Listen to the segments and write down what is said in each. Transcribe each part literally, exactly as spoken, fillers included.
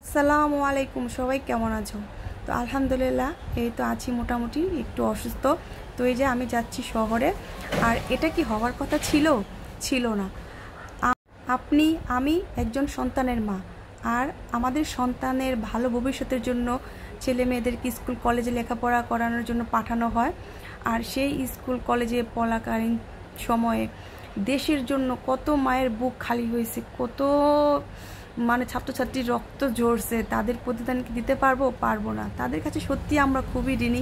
আসসালামু আলাইকুম, সবাই কেমন আছো? তো আলহামদুলিল্লাহ, এই তো আছি মোটামুটি, একটু অসুস্থ। তো এই যে আমি যাচ্ছি শহরে, আর এটা কি হওয়ার কথা ছিল ছিল না। আপনি আমি একজন সন্তানের মা, আর আমাদের সন্তানের ভালো ভবিষ্যতের জন্য ছেলে মেয়েদেরকে স্কুল কলেজে লেখাপড়া করানোর জন্য পাঠানো হয়। আর সেই স্কুল কলেজে পড়াকালীন সময়ে দেশের জন্য কত মায়ের বুক খালি হয়েছে, কত মানে ছাত্রছাত্রীর রক্ত ঝরছে, তাদের প্রতিদান কি দিতে পারবো? পারবো না। তাদের কাছে সত্যি আমরা খুবই ঋণী।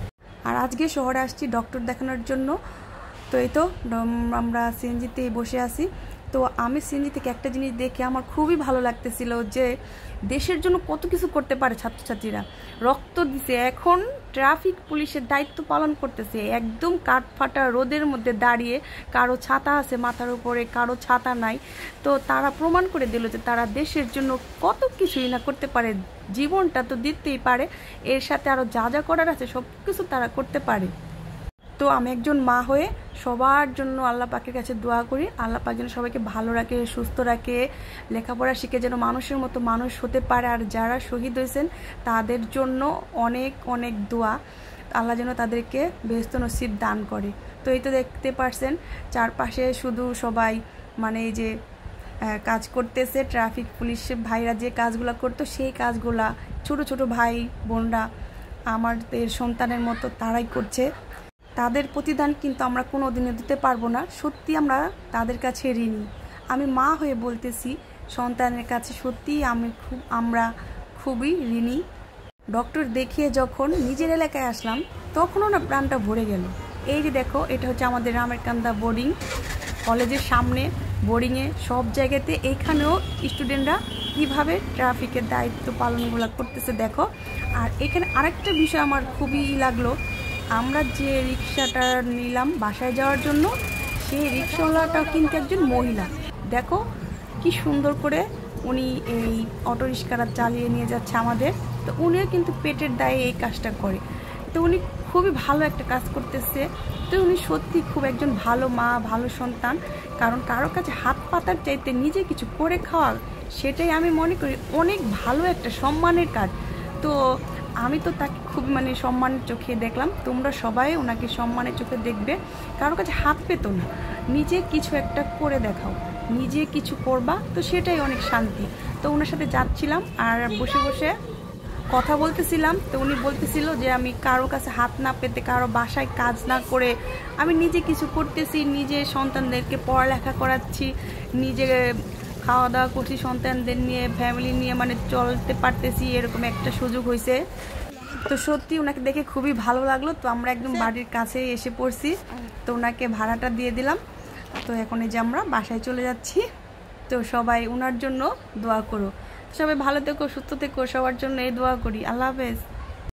আর আজকে শহরে আসছি ডক্টর দেখানোর জন্য। তো এই তো আমরা সিএনজিতে বসে আছি। তো আমি সিএনজি থেকে একটা জিনিস দেখে আমার খুবই ভালো লাগতেছিল যে দেশের জন্য কত কিছু করতে পারে ছাত্রছাত্রীরা। রক্ত দিছে, এখন ট্রাফিক পুলিশের দায়িত্ব পালন করতেছে, একদম কাঠফাটা রোদের মধ্যে দাঁড়িয়ে। কারো ছাতা আছে মাথার উপরে, কারো ছাতা নাই। তো তারা প্রমাণ করে দিল যে তারা দেশের জন্য কত কিছুই না করতে পারে। জীবনটা তো দিতেই পারে, এর সাথে আরও যা যা করার আছে সব কিছু তারা করতে পারে। তো আমি একজন মা হয়ে সবার জন্য আল্লাহ পাকের কাছে দোয়া করি, আল্লাহ পাক যেন সবাইকে ভালো রাখে, সুস্থ রাখে, লেখাপড়া শিখে যেন মানুষের মতো মানুষ হতে পারে। আর যারা শহীদ হয়েছেন তাদের জন্য অনেক অনেক দোয়া, আল্লাহ যেন তাদেরকে বেহেশত নসিব দান করে। তো এই তো দেখতে পারছেন চারপাশে শুধু সবাই মানে এই যে কাজ করতেছে, ট্রাফিক পুলিশ ভাইরা যে কাজগুলো করতো সেই কাজগুলা ছোট ছোট ভাই বোনরা আমাদের সন্তানের মতো তারাই করছে। তাদের প্রতিদান কিন্তু আমরা কোনো দিনে দিতে পারবো না, সত্যি আমরা তাদের কাছে ঋণী। আমি মা হয়ে বলতেছি, সন্তানের কাছে সত্যি আমি খুব আমরা খুবই ঋণী। ডক্টর দেখিয়ে যখন নিজের এলাকায় আসলাম তখনও না প্রাণটা ভরে গেল। এই যে দেখো, এটা হচ্ছে আমাদের রামেরকান্দা বোর্ডিং কলেজের সামনে, বোর্ডিংয়ে সব জায়গাতে এইখানেও স্টুডেন্টরা কীভাবে ট্রাফিকের দায়িত্ব পালনগুলো করতেছে দেখো। আর এখানে আরেকটা বিষয় আমার খুবই লাগলো, আমরা যে রিক্সাটা নিলাম বাসায় যাওয়ার জন্য, সেই রিক্সাওয়ালাটাও কিন্তু একজন মহিলা। দেখো কি সুন্দর করে উনি এই অটো রিক্সাটা চালিয়ে নিয়ে যাচ্ছে আমাদের। তো উনিও কিন্তু পেটের দায়ে এই কাজটা করে। তো উনি খুবই ভালো একটা কাজ করতেছে। তো উনি সত্যি খুব একজন ভালো মা, ভালো সন্তান। কারণ কারো কাছে হাত পাতার চাইতে নিজে কিছু করে খাওয়া, সেটাই আমি মনে করি অনেক ভালো একটা সম্মানের কাজ। তো আমি তো তাকে খুব মানে সম্মানের চোখে দেখলাম, তোমরা সবাই ওনাকে সম্মানের চোখে দেখবে। কারো কাছে হাত পেতো না, নিজে কিছু একটা করে দেখাও, নিজে কিছু করবা, তো সেটাই অনেক শান্তি। তো ওনার সাথে যাচ্ছিলাম আর বসে বসে কথা বলতেছিলাম। তো উনি বলতেছিল যে আমি কারো কাছে হাত না পেতে, কারো বাসায় কাজ না করে আমি নিজে কিছু করতেছি, নিজে সন্তানদেরকে পড়ালেখা করাচ্ছি, নিজে খাওয়া দাওয়া করছি, সন্তানদের নিয়ে ফ্যামিলি নিয়ে মানে চলতে পারতেছি, এরকম একটা সুযোগ হয়েছে। তো সত্যি ওনাকে দেখে খুবই ভালো লাগলো। তো আমরা একদম বাড়ির কাছেই এসে পড়ছি, তো ওনাকে ভাড়াটা দিয়ে দিলাম। তো এখন এই যে আমরা বাসায় চলে যাচ্ছি। তো সবাই ওনার জন্য দোয়া করো, সবাই ভালো থেকো, সুস্থ থেকো, সবার জন্য এই দোয়া করি। আল্লাহ হাফেজ।